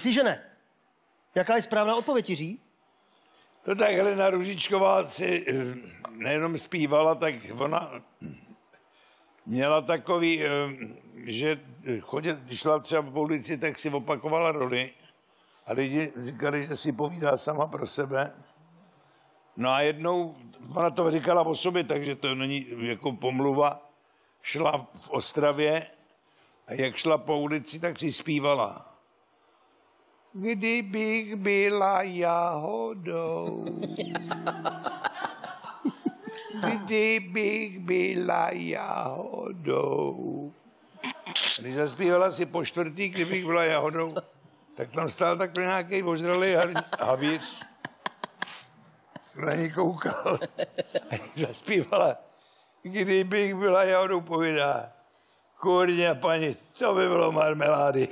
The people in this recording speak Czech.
Myslíš, že ne? Jaká je správná odpověď, Jiří? No tak Helena Růžičková si nejenom zpívala, tak ona měla takový, že když šla třeba po ulici, tak si opakovala roli a lidi říkali, že si povídá sama pro sebe. No a jednou, ona to říkala o sobě, takže to není jako pomluva, šla v Ostravě a jak šla po ulici, tak si zpívala. Kdybych byla jahodou, kdybych byla jahodou. Když zaspívala si po čtvrtý, kdybych byla jahodou, tak tam stál takový nějaký ožralý havíř. Na ní koukal. A zaspívala, kdybych byla jahodou, povídá. Kurňa, paní, to by bylo marmelády.